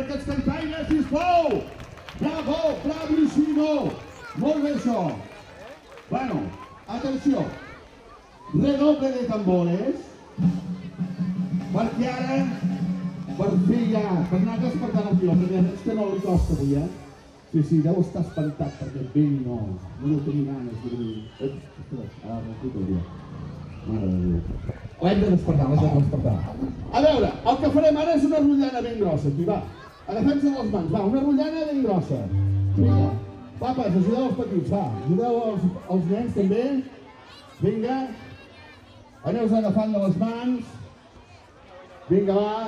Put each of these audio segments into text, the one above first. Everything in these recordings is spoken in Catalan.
aquests cantaires, sisplau! Bravo, bravíssimo! Molt bé això! Bueno, atenció! Redoble de tambores, perquè ara, per fer ja, per anar despertant el tio, perquè veig que no li costa avui, Sí, deu estar espantat perquè vell no tenia ganes de venir. Ara resulta el dia. Mare de Déu. L'hem de despertar, l'hem de despertar. A veure, el que farem ara és una rotllana ben grossa, aquí, va. Agafem-se les mans, va, una rotllana ben grossa. Vinga, papes, ajudeu els petits, va. Ajudeu els nens també. Vinga. Aneu-vos agafant de les mans. Vinga, va.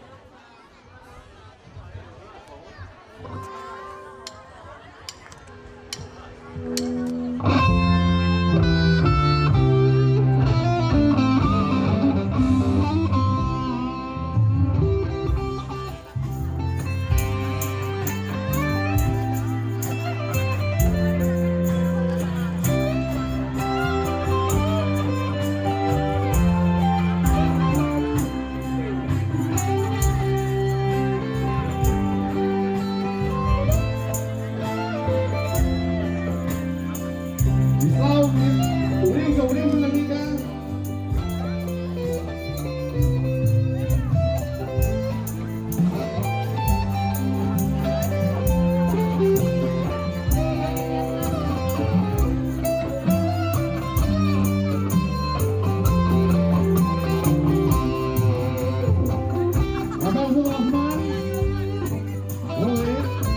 Obriu una mica. Agafeu-vos de les mans. Molt bé.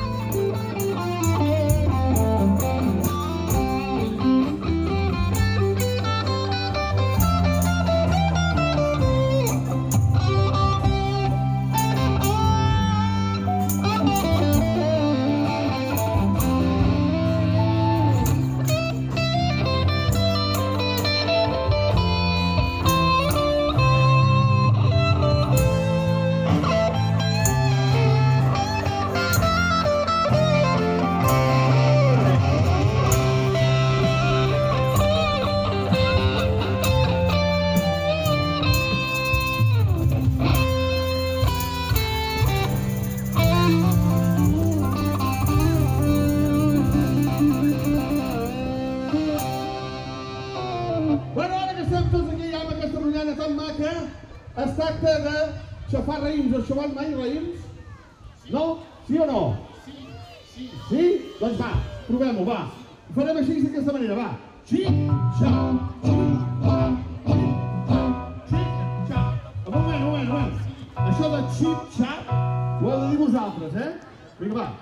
Bueno, ara que estem tots aquí ja amb aquesta rotllana tan maca, es tracta de xafar raïms. Has xafat mai raïms? No? Sí o no? Sí. Sí? Doncs va, provem-ho, va. Ho farem així d'aquesta manera, va. Xip-xap, xip-xap, xip-xap. Un moment. Això de xip-xap ho heu de dir vosaltres, Vinga, va.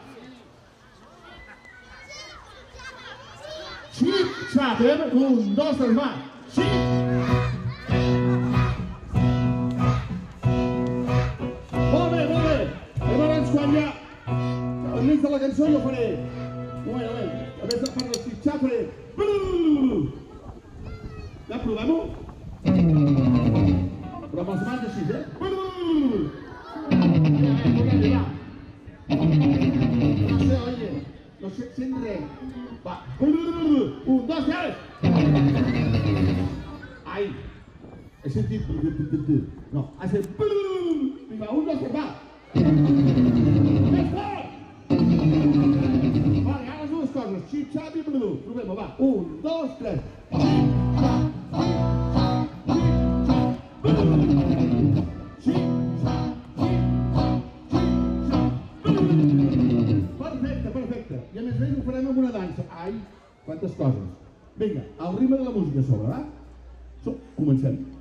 Xip-xap, 1, 2, 3, va. Xip! Molt bé. Llavors, quan ja enmig de la cançó jo faré... Un moment. A més de part del xip-xap faré... Ja, provem-ho? Però amb les mans així, Va. No sé, sent res. Va. 1, 2, 3. Ai. He sentit... No, ha sentit... Vinga, 1, 2, 3, va. Més fort. Vale, ara les dues coses. Xip-xap i blu. Provem-ho, va. 1, 2, 3. Perfecte. I a més ho farem amb una dansa. Ai, quantes coses. Vinga, al ritme de la música a sobre, va? Comencem.